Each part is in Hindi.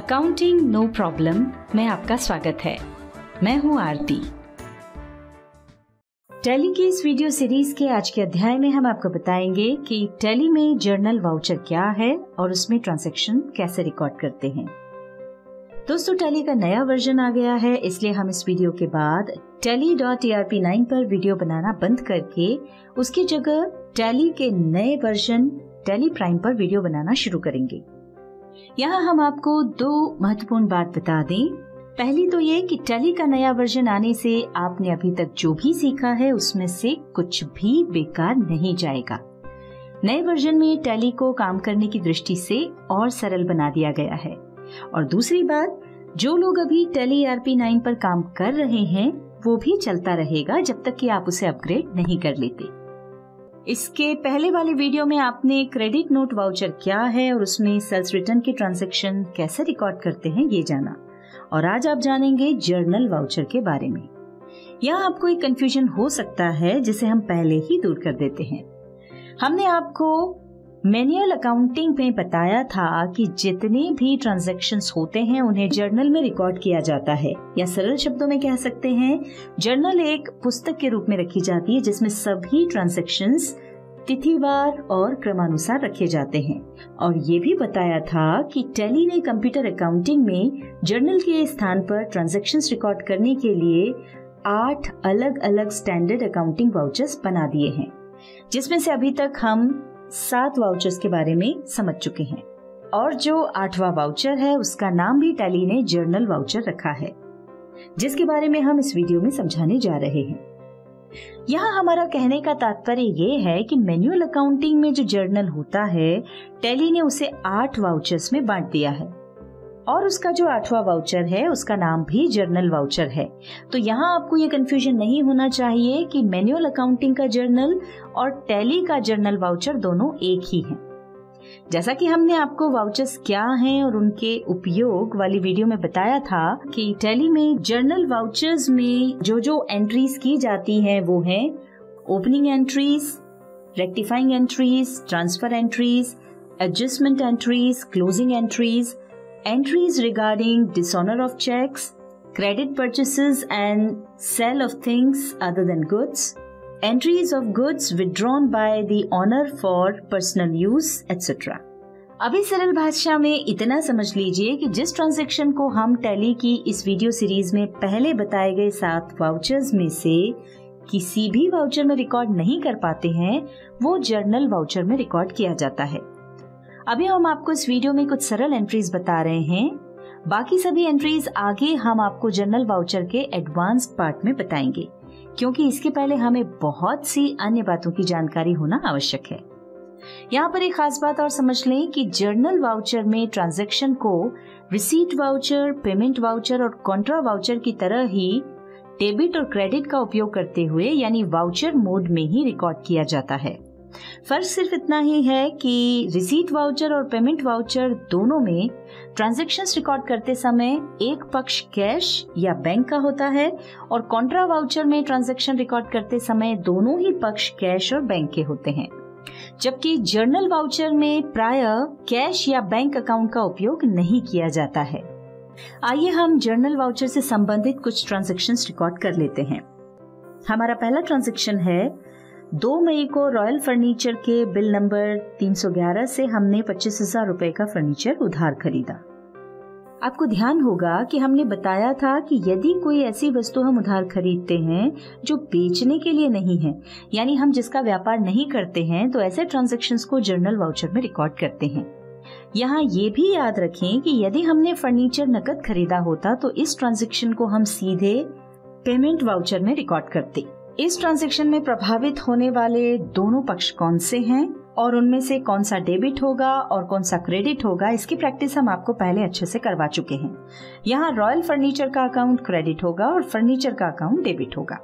अकाउंटिंग नो प्रॉब्लम में आपका स्वागत है। मैं हूं आरती। टैली की इस वीडियो सीरीज के आज के अध्याय में हम आपको बताएंगे कि टैली में जर्नल वाउचर क्या है और उसमें ट्रांजैक्शन कैसे रिकॉर्ड करते हैं। दोस्तों, टैली का नया वर्जन आ गया है, इसलिए हम इस वीडियो के बाद tally.arp9 पर वीडियो बनाना बंद करके उसकी जगह टैली के नए वर्जन टैली प्राइम पर वीडियो बनाना शुरू करेंगे। यहाँ हम आपको दो महत्वपूर्ण बात बता दें। पहली तो ये कि टैली का नया वर्जन आने से आपने अभी तक जो भी सीखा है उसमें से कुछ भी बेकार नहीं जाएगा। नए वर्जन में टैली को काम करने की दृष्टि से और सरल बना दिया गया है। और दूसरी बात, जो लोग अभी टैली ARP9 पर काम कर रहे हैं वो भी चलता रहेगा जब तक कि आप उसे अपग्रेड नहीं कर लेते। इसके पहले वाले वीडियो में आपने क्रेडिट नोट वाउचर क्या है और उसमें सेल्स रिटर्न के ट्रांजैक्शन कैसे रिकॉर्ड करते हैं ये जाना, और आज आप जानेंगे जर्नल वाउचर के बारे में। यहाँ आपको एक कंफ्यूजन हो सकता है जिसे हम पहले ही दूर कर देते हैं। हमने आपको मैनुअल अकाउंटिंग में बताया था कि जितने भी ट्रांजैक्शंस होते हैं उन्हें जर्नल में रिकॉर्ड किया जाता है, या सरल शब्दों में कह सकते हैं जर्नल एक पुस्तक के रूप में रखी जाती है जिसमें सभी ट्रांजैक्शंस तिथिवार और क्रमानुसार रखे जाते हैं। और ये भी बताया था कि टैली ने कंप्यूटर अकाउंटिंग में जर्नल के स्थान पर ट्रांजैक्शंस रिकॉर्ड करने के लिए 8 अलग अलग स्टैंडर्ड अकाउंटिंग वाउचर्स बना दिए हैं, जिसमें से अभी तक हम 7 वाउचर्स के बारे में समझ चुके हैं। और जो 8वां वाउचर है उसका नाम भी टैली ने जर्नल वाउचर रखा है, जिसके बारे में हम इस वीडियो में समझाने जा रहे हैं। यहाँ हमारा कहने का तात्पर्य ये है कि मैनुअल अकाउंटिंग में जो जर्नल होता है टैली ने उसे 8 वाउचर्स में बांट दिया है, और उसका जो 8वां वाउचर है उसका नाम भी जर्नल वाउचर है। तो यहाँ आपको ये कंफ्यूजन नहीं होना चाहिए कि मैनुअल अकाउंटिंग का जर्नल और टैली का जर्नल वाउचर दोनों एक ही हैं। जैसा कि हमने आपको वाउचर्स क्या हैं और उनके उपयोग वाली वीडियो में बताया था कि टैली में जर्नल वाउचर्स में जो एंट्रीज की जाती हैं वो हैं opening entries, rectifying entries, transfer entries, adjustment entries, closing entries, entries regarding dishonor of checks, credit purchases and sale of things other than goods, entries of goods withdrawn by the owner for personal use, etc. अभी सरल भाषा में इतना समझ लीजिए कि जिस ट्रांजैक्शन को हम टैली की इस वीडियो सीरीज में पहले बताए गए 7 वाउचर्स में से किसी भी वाउचर में रिकॉर्ड नहीं कर पाते हैं वो जर्नल वाउचर में रिकॉर्ड किया जाता है। अभी हम आपको इस वीडियो में कुछ सरल एंट्रीज बता रहे हैं, बाकी सभी एंट्रीज आगे हम आपको जर्नल वाउचर के एडवांस्ड पार्ट में बताएंगे, क्योंकि इसके पहले हमें बहुत सी अन्य बातों की जानकारी होना आवश्यक है। यहाँ पर एक खास बात और समझ लें कि जर्नल वाउचर में ट्रांजैक्शन को रिसीट वाउचर, पेमेंट वाउचर और कॉन्ट्रा वाउचर की तरह ही डेबिट और क्रेडिट का उपयोग करते हुए यानी वाउचर मोड में ही रिकॉर्ड किया जाता है। फर्क सिर्फ इतना ही है कि रिसीट वाउचर और पेमेंट वाउचर दोनों में ट्रांजैक्शंस रिकॉर्ड करते समय एक पक्ष कैश या बैंक का होता है, और कॉन्ट्रा वाउचर में ट्रांजैक्शन रिकॉर्ड करते समय दोनों ही पक्ष कैश और बैंक के होते हैं, जबकि जर्नल वाउचर में प्रायः कैश या बैंक अकाउंट का उपयोग नहीं किया जाता है। आइए हम जर्नल वाउचर से संबंधित कुछ ट्रांजैक्शंस रिकॉर्ड कर लेते हैं। हमारा पहला ट्रांजैक्शन है 2 मई को रॉयल फर्नीचर के बिल नंबर 311 से हमने 25,000 रुपए का फर्नीचर उधार खरीदा। आपको ध्यान होगा कि हमने बताया था कि यदि कोई ऐसी वस्तु हम उधार खरीदते हैं जो बेचने के लिए नहीं है, यानी हम जिसका व्यापार नहीं करते हैं, तो ऐसे ट्रांजैक्शंस को जर्नल वाउचर में रिकॉर्ड करते हैं। यहाँ ये भी याद रखें कि यदि हमने फर्नीचर नकद खरीदा होता तो इस ट्रांजैक्शन को हम सीधे पेमेंट वाउचर में रिकॉर्ड करते। इस ट्रांजैक्शन में प्रभावित होने वाले दोनों पक्ष कौन से हैं और उनमें से कौन सा डेबिट होगा और कौन सा क्रेडिट होगा, इसकी प्रैक्टिस हम आपको पहले अच्छे से करवा चुके हैं। यहाँ रॉयल फर्नीचर का अकाउंट क्रेडिट होगा और फर्नीचर का अकाउंट डेबिट होगा।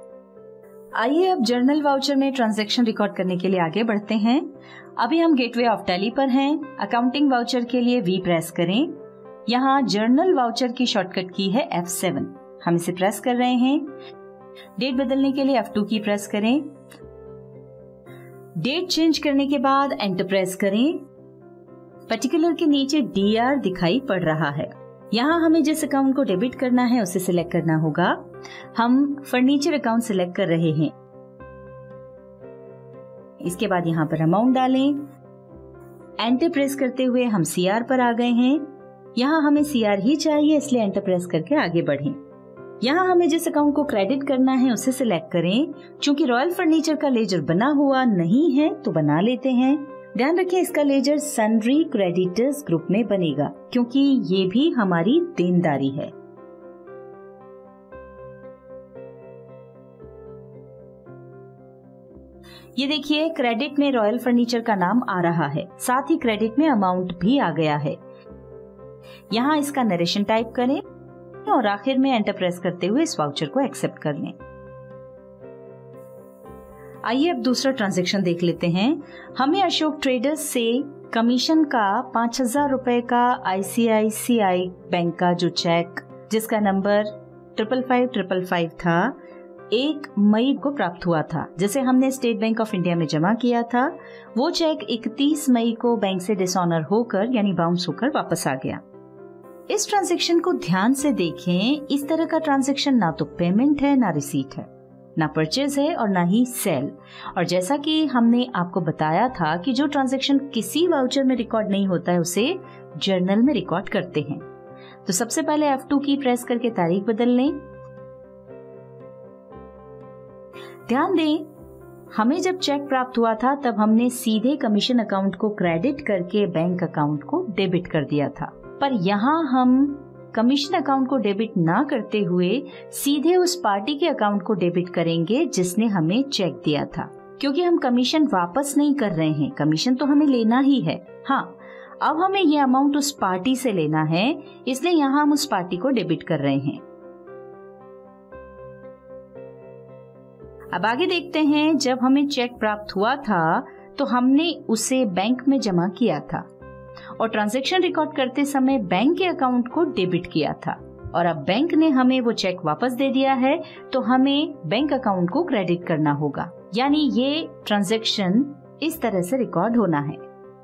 आइए अब जर्नल वाउचर में ट्रांजैक्शन रिकॉर्ड करने के लिए आगे बढ़ते हैं। अभी हम गेटवे ऑफ टैली पर हैं। अकाउंटिंग वाउचर के लिए V प्रेस करें। यहाँ जर्नल वाउचर की शॉर्टकट की है F7, हम इसे प्रेस कर रहे हैं। डेट बदलने के लिए F2 की प्रेस करें। डेट चेंज करने के बाद एंटर प्रेस करें। पर्टिकुलर के नीचे DR दिखाई पड़ रहा है। यहाँ हमें जिस अकाउंट को डेबिट करना है उसे सिलेक्ट करना होगा। हम फर्नीचर अकाउंट सिलेक्ट कर रहे हैं। इसके बाद यहाँ पर अमाउंट डालें। एंटर प्रेस करते हुए हम CR पर आ गए हैं। यहाँ हमें CR ही चाहिए, इसलिए एंटर प्रेस करके आगे बढ़ें। यहाँ हमें जिस अकाउंट को क्रेडिट करना है उसे सिलेक्ट करें। चूंकि रॉयल फर्नीचर का लेजर बना हुआ नहीं है तो बना लेते हैं। ध्यान रखें इसका लेजर सन्ड्री क्रेडिटर्स ग्रुप में बनेगा, क्योंकि ये भी हमारी देनदारी है। ये देखिए, क्रेडिट में रॉयल फर्नीचर का नाम आ रहा है, साथ ही क्रेडिट में अमाउंट भी आ गया है। यहाँ इसका नरेशन टाइप करें और आखिर में एंटर प्रेस करते हुए इस वाउचर को एक्सेप्ट कर लें। आइए अब दूसरा ट्रांजैक्शन देख लेते हैं। हमें अशोक ट्रेडर्स से कमीशन का 5,000 रुपए का ICICI बैंक का जो चेक जिसका नंबर 55555 था, 1 मई को प्राप्त हुआ था, जिसे हमने स्टेट बैंक ऑफ इंडिया में जमा किया था। वो चेक 31 मई को बैंक से डिसऑनर होकर यानी बाउंस होकर वापस आ गया। इस ट्रांजैक्शन को ध्यान से देखें। इस तरह का ट्रांजैक्शन ना तो पेमेंट है, ना रिसीट है, ना परचेज है और ना ही सेल। और जैसा कि हमने आपको बताया था कि जो ट्रांजैक्शन किसी वाउचर में रिकॉर्ड नहीं होता है उसे जर्नल में रिकॉर्ड करते हैं। तो सबसे पहले F2 की प्रेस करके तारीख बदल लें। ध्यान दें, हमें जब चेक प्राप्त हुआ था तब हमने सीधे कमीशन अकाउंट को क्रेडिट करके बैंक अकाउंट को डेबिट कर दिया था, पर यहाँ हम कमीशन अकाउंट को डेबिट ना करते हुए सीधे उस पार्टी के अकाउंट को डेबिट करेंगे जिसने हमें चेक दिया था, क्योंकि हम कमीशन वापस नहीं कर रहे हैं, कमीशन तो हमें लेना ही है। हाँ, अब हमें ये अमाउंट उस पार्टी से लेना है, इसलिए यहाँ हम उस पार्टी को डेबिट कर रहे हैं। अब आगे देखते हैं, जब हमें चेक प्राप्त हुआ था तो हमने उसे बैंक में जमा किया था और ट्रांजैक्शन रिकॉर्ड करते समय बैंक के अकाउंट को डेबिट किया था, और अब बैंक ने हमें वो चेक वापस दे दिया है तो हमें बैंक अकाउंट को क्रेडिट करना होगा। यानी ये ट्रांजैक्शन इस तरह से रिकॉर्ड होना है।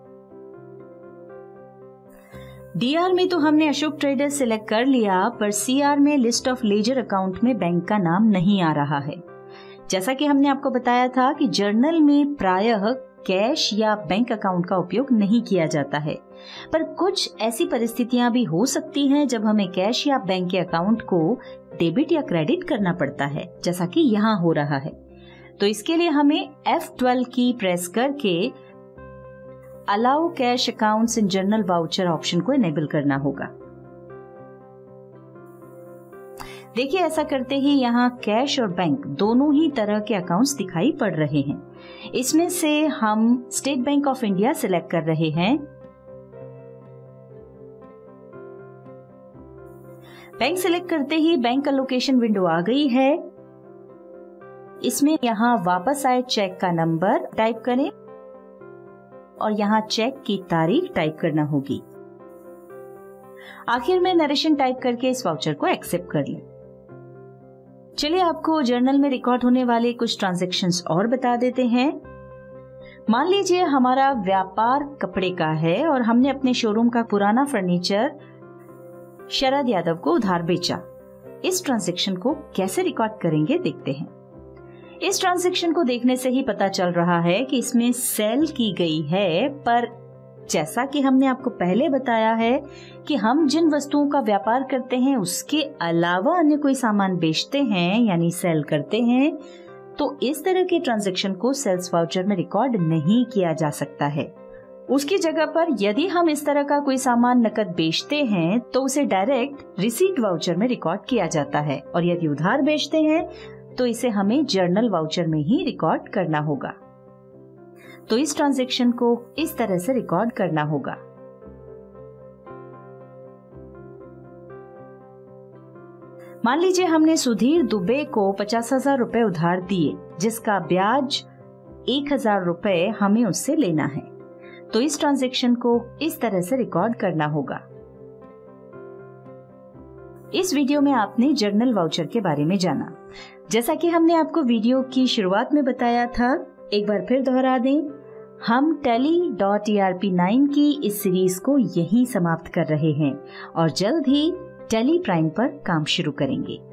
DR में तो हमने अशोक ट्रेडर्स सिलेक्ट कर लिया, पर CR में लिस्ट ऑफ लेजर अकाउंट में बैंक का नाम नहीं आ रहा है। जैसा कि हमने आपको बताया था कि जर्नल में प्रायः कैश या बैंक अकाउंट का उपयोग नहीं किया जाता है, पर कुछ ऐसी परिस्थितियां भी हो सकती हैं जब हमें कैश या बैंक के अकाउंट को डेबिट या क्रेडिट करना पड़ता है, जैसा कि यहाँ हो रहा है। तो इसके लिए हमें F12 की प्रेस करके allow cash accounts in journal voucher option को इनेबल करना होगा। देखिए, ऐसा करते ही यहाँ कैश और बैंक दोनों ही तरह के अकाउंट्स दिखाई पड़ रहे हैं। इसमें से हम State Bank of India select कर रहे हैं। बैंक सिलेक्ट करते ही बैंक अलोकेशन विंडो आ गई है। इसमें यहाँ वापस आए चेक का नंबर टाइप करें और यहाँ चेक की तारीख टाइप करना होगी। आखिर में नरेशन टाइप करके इस वाउचर को एक्सेप्ट कर लें। चलिए आपको जर्नल में रिकॉर्ड होने वाले कुछ ट्रांजैक्शंस और बता देते हैं। मान लीजिए हमारा व्यापार कपड़े का है और हमने अपने शोरूम का पुराना फर्नीचर शरद यादव को उधार बेचा। इस ट्रांजैक्शन को कैसे रिकॉर्ड करेंगे देखते हैं। इस ट्रांजैक्शन को देखने से ही पता चल रहा है कि इसमें सेल की गई है, पर जैसा कि हमने आपको पहले बताया है कि हम जिन वस्तुओं का व्यापार करते हैं उसके अलावा अन्य कोई सामान बेचते हैं यानी सेल करते हैं, तो इस तरह के ट्रांजैक्शन को सेल्स वाउचर में रिकॉर्ड नहीं किया जा सकता है। उसकी जगह पर यदि हम इस तरह का कोई सामान नकद बेचते हैं तो उसे डायरेक्ट रिसीट वाउचर में रिकॉर्ड किया जाता है, और यदि उधार बेचते हैं तो इसे हमें जर्नल वाउचर में ही रिकॉर्ड करना होगा। तो इस ट्रांजैक्शन को इस तरह से रिकॉर्ड करना होगा। मान लीजिए हमने सुधीर दुबे को 50,000 रुपए उधार दिए, जिसका ब्याज 1,000 रुपए हमें उससे लेना है। तो इस ट्रांजैक्शन को इस तरह से रिकॉर्ड करना होगा। इस वीडियो में आपने जर्नल वाउचर के बारे में जाना। जैसा कि हमने आपको वीडियो की शुरुआत में बताया था, एक बार फिर दोहरा दें। हम Tally.ERP9 की इस सीरीज को यहीं समाप्त कर रहे हैं और जल्द ही Tally Prime पर काम शुरू करेंगे।